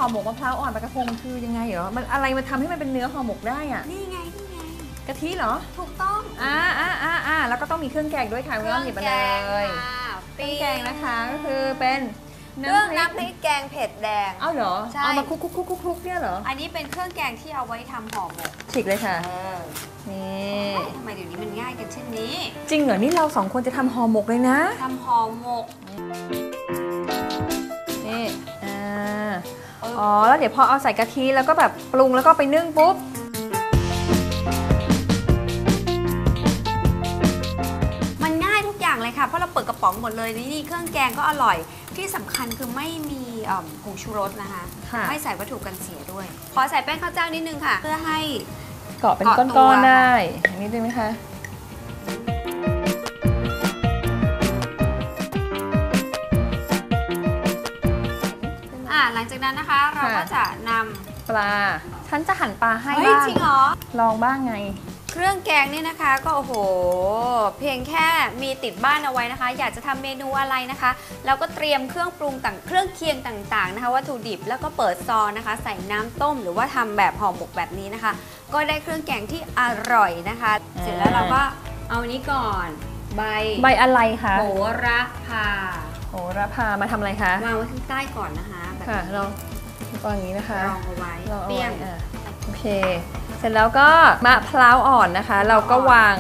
อหมกมะพร้าวอ่อนปลากระพงคือยังไงเหรอมันอะไรมันทำให้มันเป็นเนื้อห่อหมกได้อ่ะนี่ไงกะทิเหรอถูกต้องแล้วก็ต้องมีเครื่องแกงด้วยค่ะคุณอ้อมหยิบมาเลยเครื่องแกงนะคะก็คือเป็นน้ำพริกแกงเผ็ดแดงเอาเหรอเอามาคลุกเนี่ยเหรออันนี้เป็นเครื่องแกงที่เอาไว้ทำห่อหมกฉีกเลยค่ะนี่ทำไมเดี๋ยวนี้มันง่ายกันเช่นนี้จริงเหรอนี่เรา2คนจะทำห่อหมกเลยนะทำห่อหมกนี่แล้วเดี๋ยวพอเอาใส่กะทิแล้วก็แบบปรุงแล้วก็ไปนึ่งปุ๊บมันง่ายทุกอย่างเลยค่ะเพราะเราเปิดกระป๋องหมดเลยนี่เครื่องแกงก็อร่อยที่สำคัญคือไม่มีผงชูรสนะคะไม่ใส่วัตถุกันเสียด้วยขอใส่แป้งข้าวเจ้านิดนึงค่ะเพื่อให้เกาะเป็นก้อนๆได้นิดนึงไหมคะหลังจากนั้นนะคะเราก็จะนำปลาฉันจะหั่นปลาให้บ้างจริงเหรอลองบ้างไงเครื่องแกงนี่นะคะก็โอ้โหเพียงแค่มีติดบ้านเอาไว้นะคะอยากจะทำเมนูอะไรนะคะเราก็เตรียมเครื่องปรุงเครื่องเคียงต่างๆนะคะวัตถุดิบแล้วก็เปิดซองนะคะใส่น้ำต้มหรือว่าทำแบบห่อหมกแบบนี้นะคะก็ได้เครื่องแกงที่อร่อยนะคะเสร็จแล้วเราก็เอานี้ก่อนใบอะไรคะโหระพามาทำอะไรคะวางไว้ข้างใต้ก่อนนะคะค่ะเราวางอย่างนี้นะคะรองเอาไว้เปี้ยงโอเคเสร็จแล้วก็มะพร้าวอ่อนนะคะเราก็วาง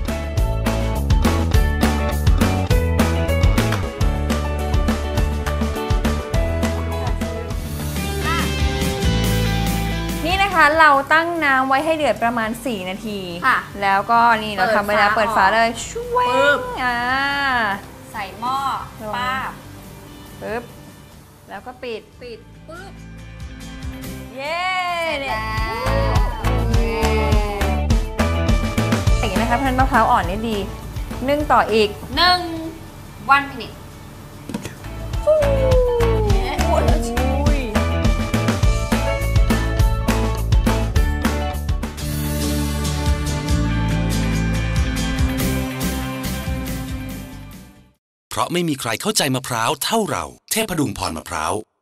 นี่นะคะเราตั้งน้ำไว้ให้เดือดประมาณ4 นาทีแล้วก็นี่เราทำไปแล้วเปิดฝาเลยช่วยใส่หม้อป้าปึ๊บแล้วก็ปิดปึ๊บเย้อย่างนี้นะคะพันมะพร้าวอ่อนนี่ดีนึ่งต่ออีก 1 minute เพราะไม่มีใครเข้าใจมะพร้าวเท่าเราเทพดุงพรมะพร้าว